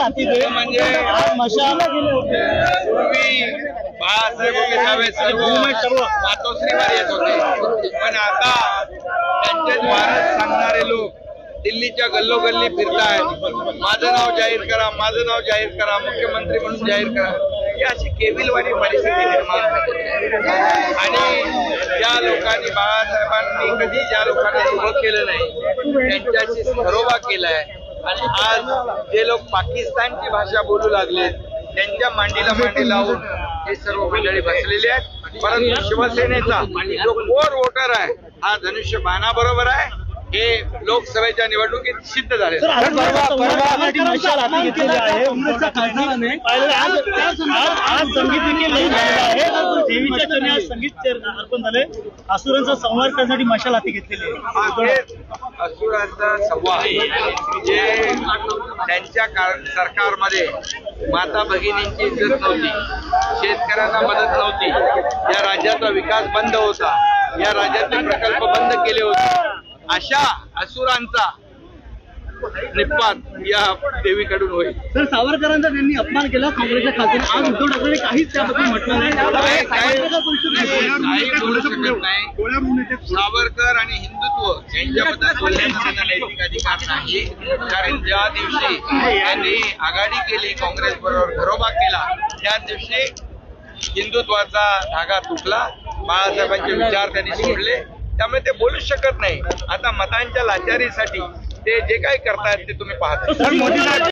हाती थे म्हणजे मशाल पूर्वी बाळासाहेब सर्व मातोश्रीवर येत होते, पण आता त्यांचेच वारस सांगणारे लोक दिल्लीच्या गल्लोगल्ली फिरतायत, माझं नाव जाहीर करा, माझं नाव जाहीर करा, मुख्यमंत्री म्हणून जाहीर करा. ही अशी केविलवाणी परिस्थिती निर्माण झाली आणि ज्या लोकांनी बाळासाहेबांनी कधी ज्या लोकांना सोबत केलं नाही त्यांच्याशी घरोबा केलाय आणि आज जे लोक पाकिस्तानची भाषा बोलू लागले त्यांच्या मांडीला मांडी लावून हे सर्व मंडळी बसलेली आहेत. परंतु शिवसेनेचा जो कोर वोटर आहे हा धनुष्यबाणा बरोबर आहे, हे लोकसभेच्या निवडणुकीत सिद्ध झाले. मशाल हाती घेतलेली आहे. आज संगीत देखील आहे, देवीच्या चरणी आज संगीत अर्पण झाले. असुरांचा संहार करण्यासाठी मशाल हाती घेतलेली आहे. असुरांचा संवाद जे त्यांच्या सरकारमध्ये माता भगिनींची इज्जत नव्हती, शेतकऱ्यांना मदत नव्हती, या राज्याचा विकास बंद होता, या राज्यातले प्रकल्प बंद केले होते, अशा असुरांचा निपात या देवीकडून होईल. सर, सावरकरांचा त्यांनी अपमान केला काँग्रेसच्या खात्याने. आज उद्धव ठाकरे काहीच त्याबद्दल म्हटलं नाही. काही बोलू शकत नाही. सावरकर आणि हिंदुत्व यांच्याबद्दल बोलण्याचा त्यांना नैतिक अधिकार नाही, कारण ज्या दिवशी त्यांनी आघाडी केली, काँग्रेस बरोबर घरोबा केला, त्या दिवशी हिंदुत्वाचा धागा तुटला, बाळासाहेबांचे विचार त्यांनी सोडले, त्यामुळे ते बोलूच शकत नाही. आता मतांच्या लाचारीसाठी ते जे काही करतायत ते तुम्ही पाहता.